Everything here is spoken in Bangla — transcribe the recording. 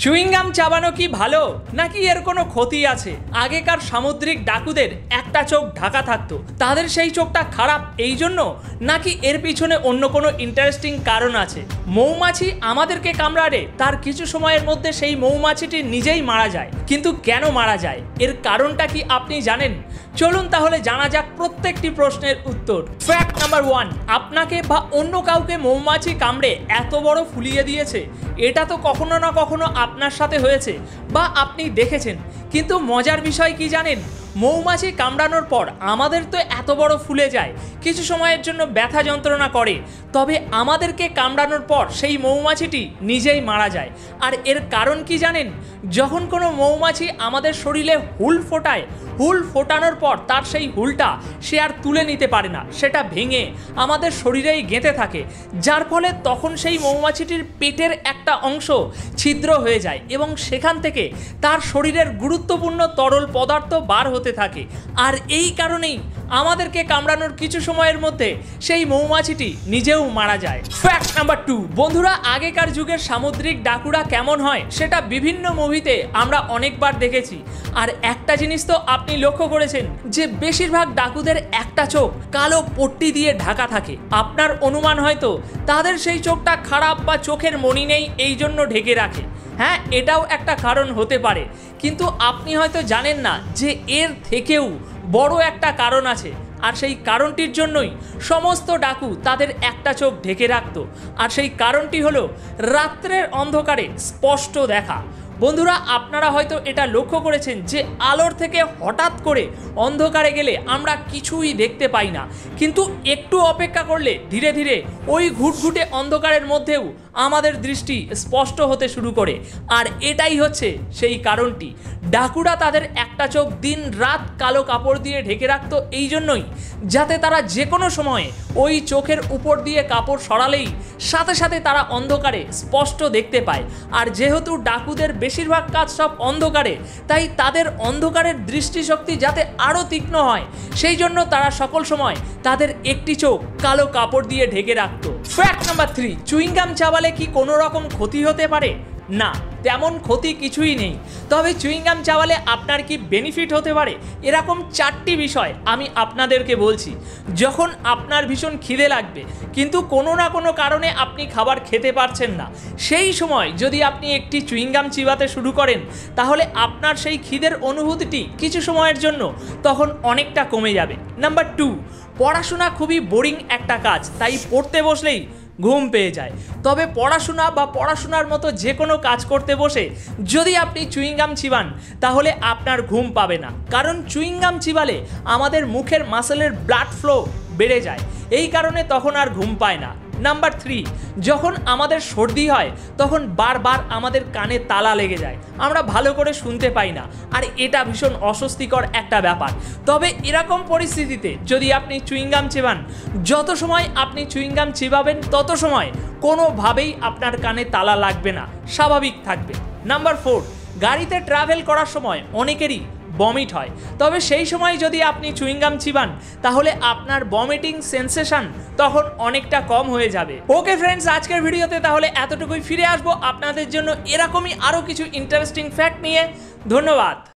চুইংগাম চাবানো কি ভালো নাকি এর কোনো ক্ষতি আছে? আগেকার সামুদ্রিক ডাকুদের একটা চোখ ঢাকা থাকতো, তাদের সেই চোখটা খারাপ এই জন্য, নাকি এর পিছনে অন্য কোনো ইন্টারেস্টিং কারণ আছে? মৌমাছি আমাদেরকে কামড়ালে তার কিছু সময়ের মধ্যে সেই মৌমাছিটি নিজেই মারা যায়, কিন্তু কেন মারা যায় এর কারণটা কি আপনি জানেন? চলুন তাহলে জানা যাক প্রত্যেকটি প্রশ্নের উত্তর। ফ্যাক্ট নাম্বার 1, আপনাকে বা অন্য কাউকে মৌমাছি কামড়ে এত বড় ফুলিয়ে দিয়েছে, এটা তো কখনো না কখনো আপনার সাথে হয়েছে বা আপনি দেখেছেন। কিন্তু মজার বিষয় কি জানেন? মৌমাছি কামড়ানোর পর আমাদের তো এত বড় ফুলে যায়, কিছু সময়ের জন্য ব্যথা যন্ত্রণা করে, তবে আমাদেরকে কামড়ানোর পর সেই মৌমাছিটি নিজেই মারা যায়। আর এর কারণ কি জানেন? যখন কোনো মৌমাছি আমাদের শরীরে হুল ফোটায়, হুল ফোটানোর পর তার সেই হুলটা সে আর তুলে নিতে পারে না, সেটা ভেঙে আমাদের শরীরেই গেঁথে থাকে, যার ফলে তখন সেই মৌমাছিটির পেটের একটা অংশ ছিদ্র হয়ে যায় এবং সেখান থেকে তার শরীরের গুরুত্বপূর্ণ তরল পদার্থ বার হতে থাকে। আর এই কারণেই আমাদেরকে কামড়ানোর কিছু সময়ের মধ্যে সেই মৌমাছিটি নিজেও মারা যায়। ফ্যাক্ট নাম্বার 2, বন্ধুরা, আগেকার যুগের সামুদ্রিক ডাকুরা কেমন হয় সেটা বিভিন্ন মুভিতে আমরা অনেকবার দেখেছি। আর একটা জিনিস তো আপনি লক্ষ্য করেছেন যে বেশিরভাগ ডাকুদের একটা চোখ কালো পট্টি দিয়ে ঢাকা থাকে। আপনার অনুমান হয়তো তাদের সেই চোখটা খারাপ বা চোখের মণি নেই এই জন্য ঢেকে রাখে। হ্যাঁ, এটাও একটা কারণ হতে পারে, কিন্তু আপনি হয়তো জানেন না যে এর থেকেও বড় একটা কারণ আছে। আর সেই কারণটির জন্যই সমস্ত ডাকু তাদের একটা চোখ ঢেকে রাখত। আর সেই কারণটি হলো রাত্রের অন্ধকারে স্পষ্ট দেখা। বন্ধুরা, আপনারা হয়তো এটা লক্ষ্য করেছেন যে আলোর থেকে হঠাৎ করে অন্ধকারে গেলে আমরা কিছুই দেখতে পাই না, কিন্তু একটু অপেক্ষা করলে ধীরে ধীরে ওই ঘুটঘুটে অন্ধকারের মধ্যেও আমাদের দৃষ্টি স্পষ্ট হতে শুরু করে। আর এটাই হচ্ছে সেই কারণটি। ডাকুরা তাদের একটা চোখ দিন রাত কালো কাপড় দিয়ে ঢেকে রাখতো এই জন্যই, যাতে তারা যে কোনো সময়ে ওই চোখের উপর দিয়ে কাপড় সরালেই সাথে সাথে তারা অন্ধকারে স্পষ্ট দেখতে পায়। আর যেহেতু ডাকুদের বেশিরভাগ কাজ সব অন্ধকারে, তাই তাদের অন্ধকারের দৃষ্টিশক্তি যাতে আরও তীক্ষ্ণ হয় সেই জন্য তারা সকল সময় তাদের একটি চোখ কালো কাপড় দিয়ে ঢেকে রাখত। ফ্যাক্ট নাম্বার 3, চুইংগাম চাবালে কি কোনো রকম ক্ষতি হতে পারে? না, তেমন ক্ষতি কিছুই নেই। তবে চুইংগাম চাবালে আপনার কি বেনিফিট হতে পারে এরকম 4টি বিষয় আমি আপনাদেরকে বলছি। যখন আপনার ভীষণ খিদে লাগবে কিন্তু কোনো না কোনো কারণে আপনি খাবার খেতে পারছেন না, সেই সময় যদি আপনি একটি চুইংগাম চিবাতে শুরু করেন তাহলে আপনার সেই খিদের অনুভূতিটি কিছু সময়ের জন্য তখন অনেকটা কমে যাবে। নাম্বার 2, পড়াশোনা খুবই বোরিং একটা কাজ, তাই পড়তে বসলেই ঘুম পেয়ে যায়। তবে পড়াশোনা বা পড়াশোনার মতো যে কোনো কাজ করতে বসে যদি আপনি চুইংগাম চিবান তাহলে আপনার ঘুম পাবে না, কারণ চুইংগাম চিবালে আমাদের মুখের মাসেলের ব্লাড ফ্লো বেড়ে যায়, এই কারণে তখন আর ঘুম পায় না। নাম্বার 3, যখন আমাদের সর্দি হয় তখন বারবার আমাদের কানে তালা লেগে যায়, আমরা ভালো করে শুনতে পাই না, আর এটা ভীষণ অস্বস্তিকর একটা ব্যাপার। তবে এরকম পরিস্থিতিতে যদি আপনি চুইংগাম চিবান, যত সময় আপনি চুইংগাম চিবাবেন তত সময় কোনোভাবেই আপনার কানে তালা লাগবে না, স্বাভাবিক থাকবে। নাম্বার 4, গাড়িতে ট্রাভেল করার সময় অনেকেরই বমিট হয়, তবে সেই সময় যদি আপনি চুইংগাম চিবান তাহলে আপনার বমিটিং সেন্সেশন তখন অনেকটা কম হয়ে যাবে। ওকে ফ্রেন্ডস, আজকের ভিডিওতে তাহলে এতটুকুই। ফিরে আসবো আপনাদের জন্য এরকমই আরও কিছু ইন্টারেস্টিং ফ্যাক্ট নিয়ে। ধন্যবাদ।